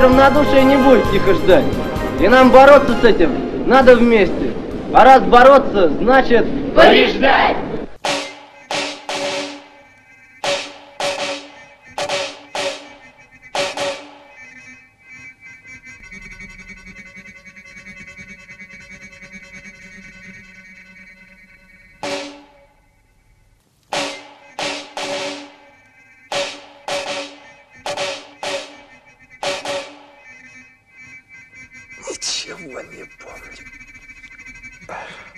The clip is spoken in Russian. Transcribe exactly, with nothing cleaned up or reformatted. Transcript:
равнодушие не будет тихо ждать. И нам бороться с этим надо вместе. А раз бороться, значит побеждать! Ничего не помню.